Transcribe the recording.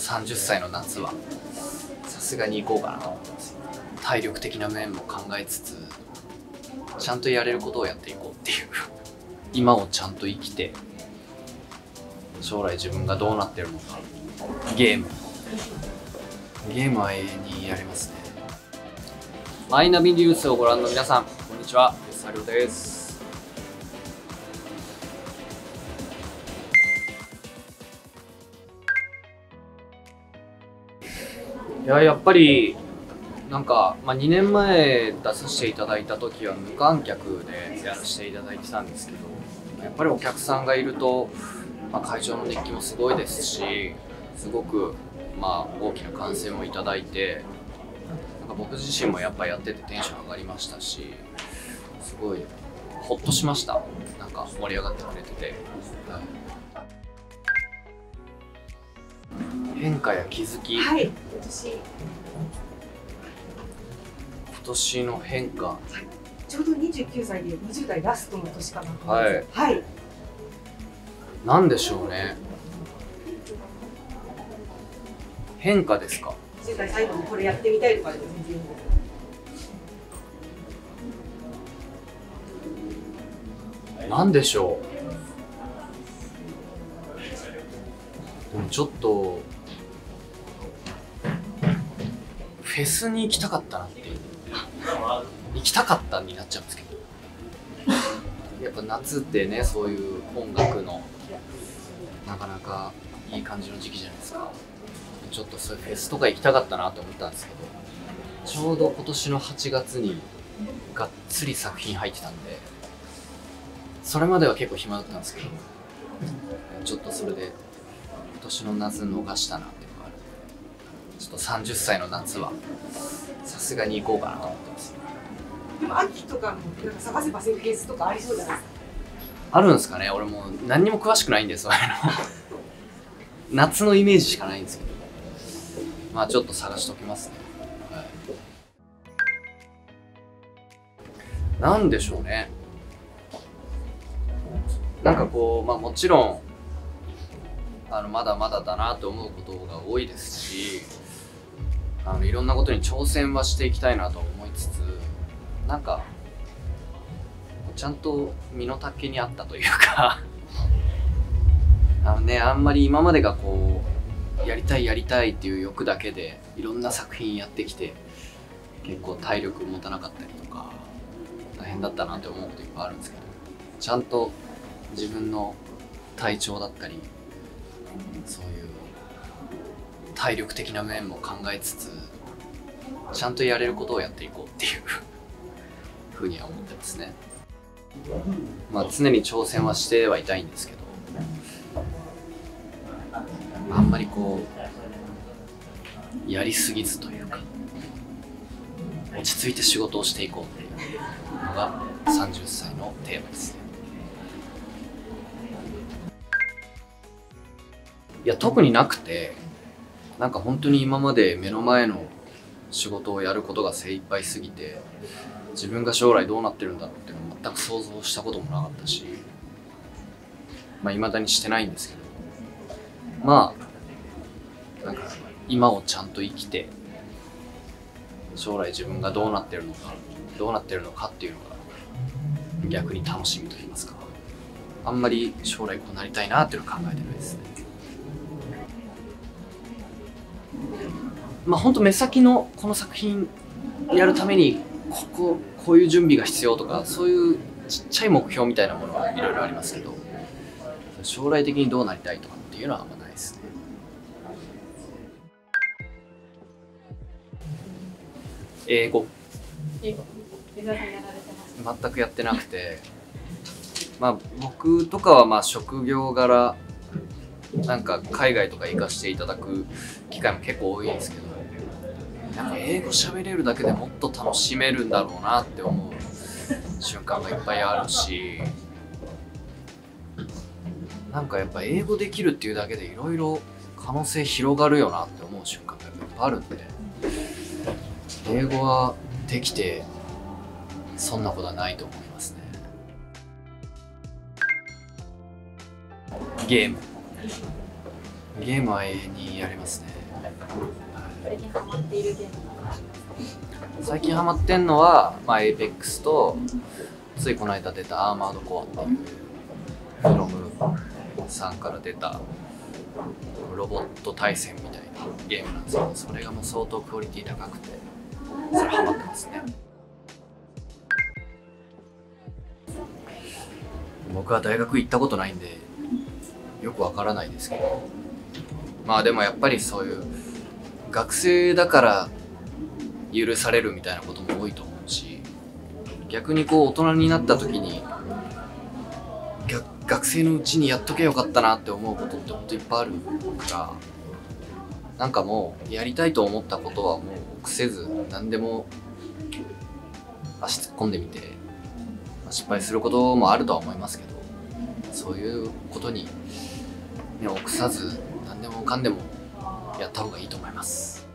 30歳の夏はさすがに行こうかなと思ってます。体力的な面も考えつつ、ちゃんとやれることをやっていこうっていう今をちゃんと生きて、将来自分がどうなってるのか。ゲームは永遠にやりますね。マイナビニュースをご覧の皆さん、こんにちは、サリョです。やっぱりなんか、2年前出させていただいた時は無観客でやらせていただいてたんですけど、やっぱりお客さんがいると、会場の熱気もすごいですし、すごく大きな歓声もいただいて、なんか僕自身もやっぱやっててテンション上がりましたし、すごいホッとしました。なんか盛り上がってくれてて、変化や気づき、 はい、今年の変化、 ちょうど29歳で20代ラストの年かなと思います。 はい、なんでしょうね。変化ですか。 20代最後にこれやってみたいとかでも全然いいんです。 なんでしょう。でもちょっとフェスに行きたかったなっていう、行きたかったになっちゃうんですけど、やっぱ夏ってね、そういう音楽のなかなかいい感じの時期じゃないですか。ちょっとそういうフェスとか行きたかったなと思ったんですけど、ちょうど今年の8月にがっつり作品入ってたんで、それまでは結構暇だったんですけど、ちょっとそれで今年の夏逃したなっていうのがあるんで、ちょっと30歳の夏はさすがに行こうかなと思ってます。 でも秋とかもなんか探せばフェスとかありそうじゃないですか。 あるんですかね。俺も何にも詳しくないんですよ。夏のイメージしかないんですけど、ちょっと探しときますね。なんでしょうね。なんかこう、もちろんまだまだだなと思うことが多いですし、いろんなことに挑戦はしていきたいなと思いつつ、なんかちゃんと身の丈にあったというかあんまり今までがこうやりたいっていう欲だけでいろんな作品やってきて、結構体力持たなかったりとか大変だったなって思うこといっぱいあるんですけど、ちゃんと自分の体調だったり、そういう体力的な面も考えつつ、ちゃんとやれることをやっていこうっていうふうには思ってますね。常に挑戦はしてはいたいんですけど、あんまりこうやりすぎずというか、落ち着いて仕事をしていこうっていうのが30歳のテーマですね。いや、特になくて、なんか本当に今まで目の前の仕事をやることが精一杯すぎて、自分が将来どうなってるんだろうっていうのを全く想像したこともなかったし、未だにしてないんですけど、なんか今をちゃんと生きて、将来自分がどうなってるのかっていうのが逆に楽しみと言いますか、あんまり将来こうなりたいなっていうのは考えてないですね。本当目先のこの作品やるためにこういう準備が必要とか、そういうちっちゃい目標みたいなものはいろいろありますけど、将来的にどうなりたいとかっていうのはあんまないですね。英語全くやってなくて、僕とかは職業柄なんか海外とか行かせていただく機会も結構多いんですけど、なんか英語喋れるだけでもっと楽しめるんだろうなって思う瞬間がいっぱいあるし、なんかやっぱ英語できるっていうだけでいろいろ可能性広がるよなって思う瞬間がいっぱいあるんで、英語はできてそんなことはないと思いますね。 ゲームは永遠にやりますね。 最近ハマっているゲームがありますか？ 最近ハマってんのは、エイペックスとついこの間出たアーマードコアっていうフロムさんから出たロボット対戦みたいなゲームなんですけど、それがもう相当クオリティ高くて、それハマってますね。僕は大学行ったことないんでよくわからないですけど、でもやっぱりそういう学生だから許されるみたいなことも多いと思うし、逆に大人になった時に学生のうちにやっとけよかったなって思うことってほんといっぱいあるから、もうやりたいと思ったことはもう臆せず何でも足突っ込んでみて、失敗することもあるとは思いますけど、そういうことに、臆さず何でもかんでもやった方がいいと思います。